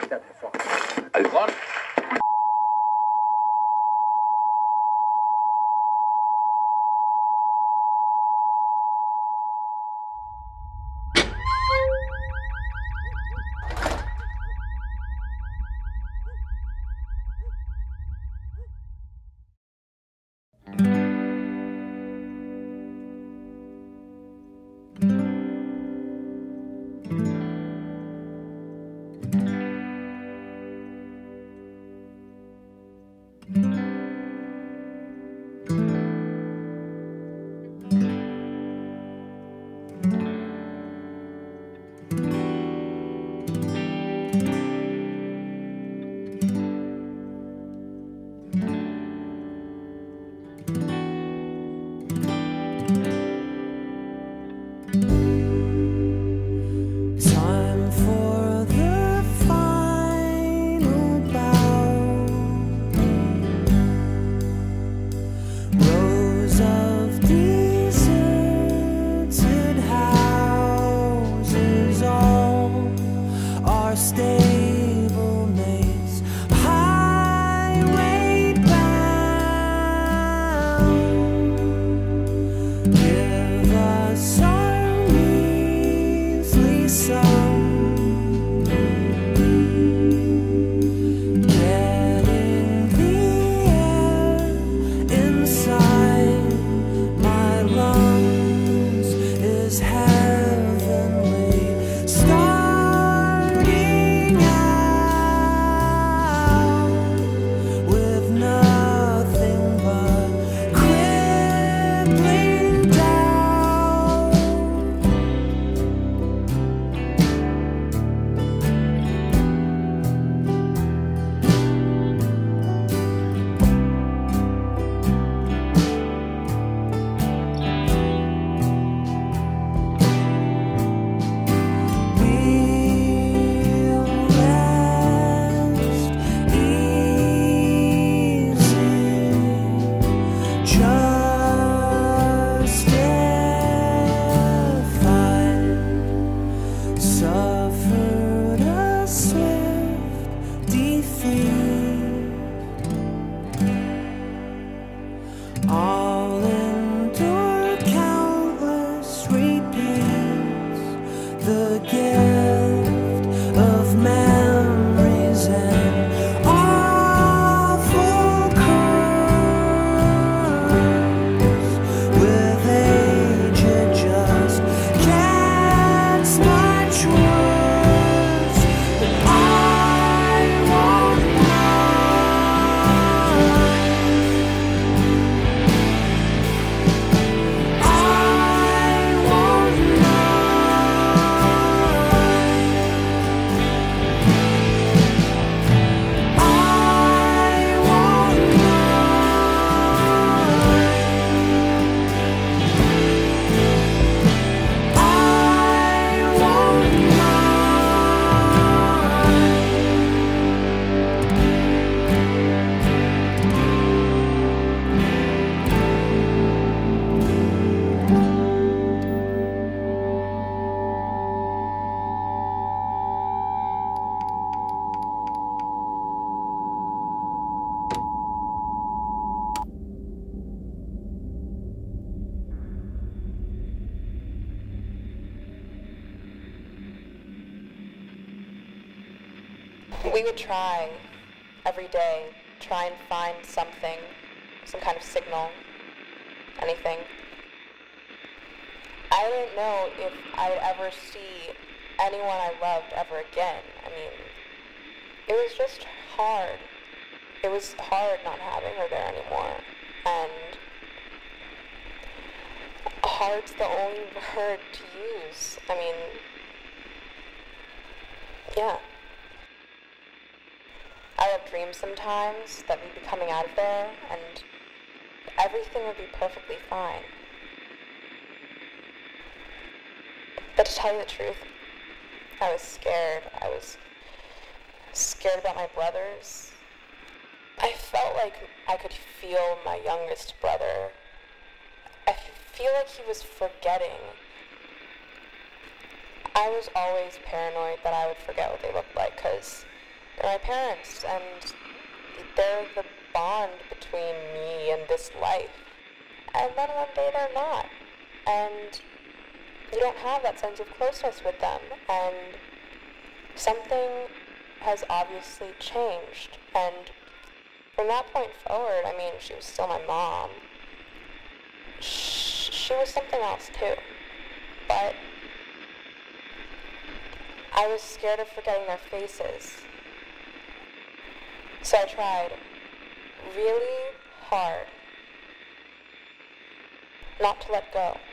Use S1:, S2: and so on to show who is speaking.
S1: Step hervor.
S2: What?
S3: We would try every day, try and find something, some kind of signal, anything. I don't know if I would ever see anyone I loved ever again. I mean, it was just hard. It was hard not having her there anymore. And hard's the only word to use. I mean, yeah. I have dreams sometimes that we'd be coming out of there and everything would be perfectly fine. But to tell you the truth, I was scared. I was scared about my brothers. I felt like I could feel my youngest brother. I feel like he was forgetting. I was always paranoid that I would forget what they looked like, because They're my parents, and they're the bond between me and this life. And then one day they're not. And you don't have that sense of closeness with them. And something has obviously changed. And from that point forward, I mean, she was still my mom. She was something else too. But I was scared of forgetting their faces. So I tried really hard not to let go.